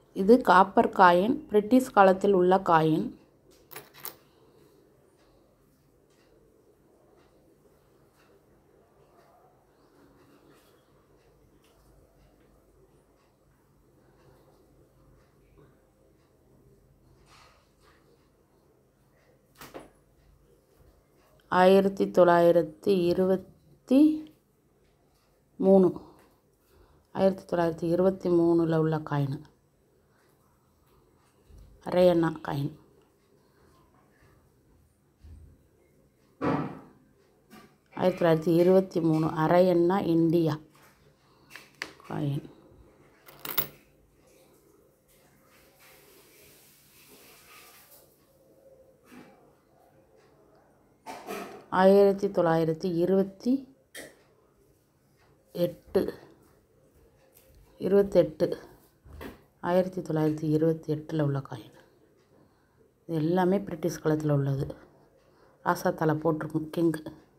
இது copper coin, British காலத்தில் உள்ள காயின். ஆயிரத்தி 1923 உள்ள காயின். அரையண்ணா காயின். 1923 அரையண்ணா இந்தியா காயின். ஆயிரத்தி 1928 உள்ள காயின். இது எல்லாமே பிரிட்டிஷ் காலத்தில் உள்ளது. ராசா தலை போட்டிருக்கும், கிங்.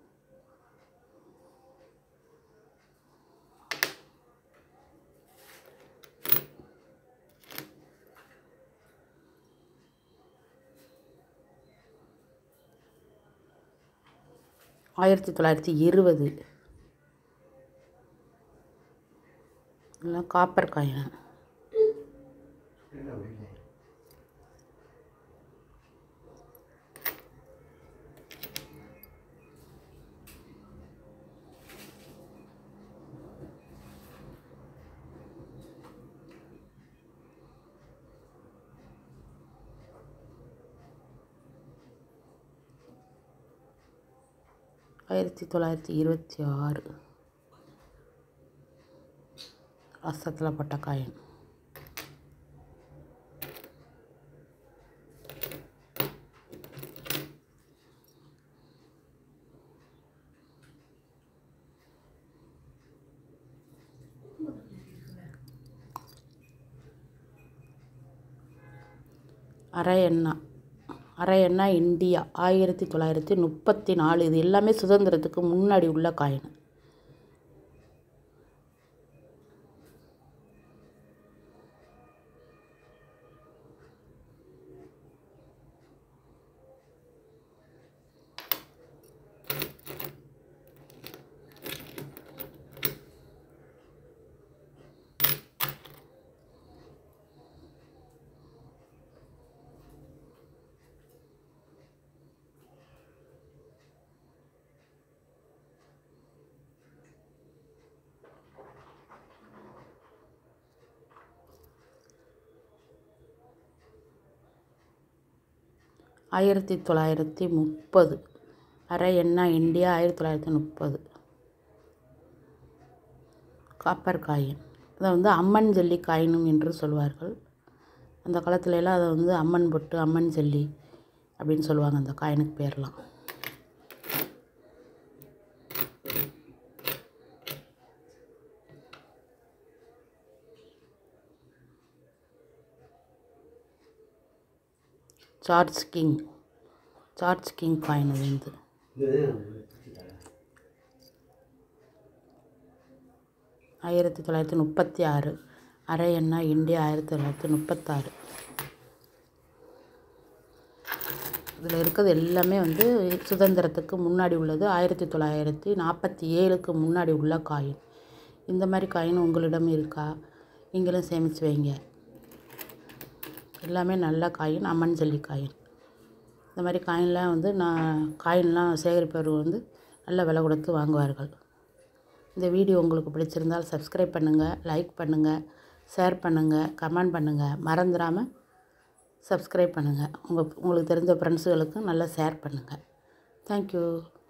ஆயிரத்தி 1920 இதெல்லாம் காப்பர் காயின். ஆயிரத்தி 1926 ரசத்தில் பட்ட காயின். அரையண்ணா இந்தியா 1934. இது எல்லாமே சுதந்திரத்துக்கு முன்னாடி உள்ள காயின். ஆயிரத்தி 1930 அரையண்ணா இந்தியா 1930 காப்பர் காயின். அதை அம்மன் ஜல்லி காயினும் என்று சொல்வார்கள். அந்த காலத்துல எல்லாம் அதை அம்மன் பொட்டு, அம்மன் ஜல்லி அப்படின்னு சொல்லுவாங்க அந்த காயினுக்கு பேர்லாம். George king coin. இது 1936 அரையண்ணா இந்தியா 1936. இதில் இருக்கிறது எல்லாமே சுதந்திரத்துக்கு முன்னாடி உள்ளது. 1947க்கு முன்னாடி உள்ள காயின். இந்த மாதிரி காயின் உங்களிடம் இருக்கா? நீங்களும் சேமித்து வைங்க. எல்லாமே நல்ல காயின், அம்மன் ஜல்லி காயின். இந்த மாதிரி காயின்லாம் காயின்லாம் சேகரிப்பவர்கள் நல்ல விலை கொடுத்து வாங்குவார்கள். இந்த வீடியோ உங்களுக்கு பிடிச்சிருந்தால் சப்ஸ்கிரைப் பண்ணுங்கள், லைக் பண்ணுங்கள், ஷேர் பண்ணுங்கள், கமெண்ட் பண்ணுங்கள். மறந்துடாமல் சப்ஸ்கிரைப் பண்ணுங்கள். உங்களுக்கு தெரிஞ்ச ஃப்ரெண்ட்ஸுகளுக்கும் நல்லா ஷேர் பண்ணுங்கள். தேங்க்யூ.